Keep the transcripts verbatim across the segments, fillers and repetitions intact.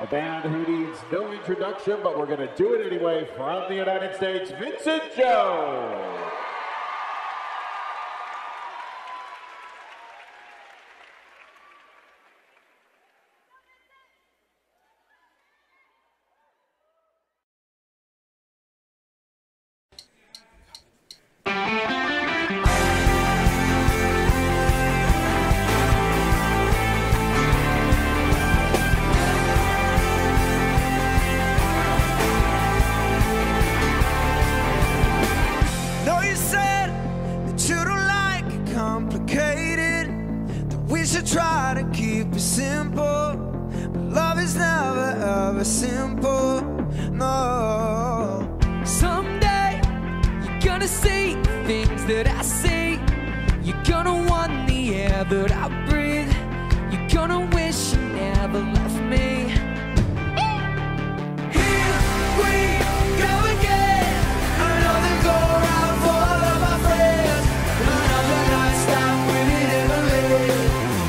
A band who needs no introduction, but we're going to do it anyway. From the United States, Vincent Joe. We should try to keep it simple, but love is never ever simple, no. Someday you're gonna see things that I see. You're gonna want the air that I breathe. You're gonna wish you never left me. Here we go again, another go round for all of my friends, another night stop with it ever live.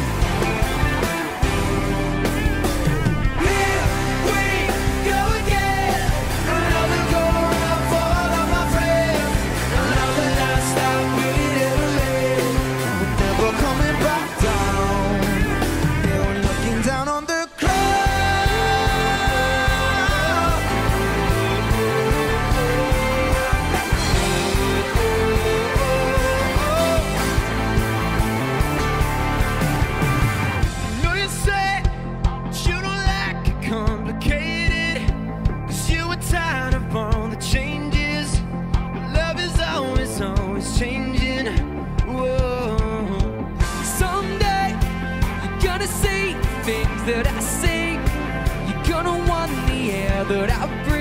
Changing, whoa. Someday you're gonna see things that I see. You're gonna want the air that I breathe.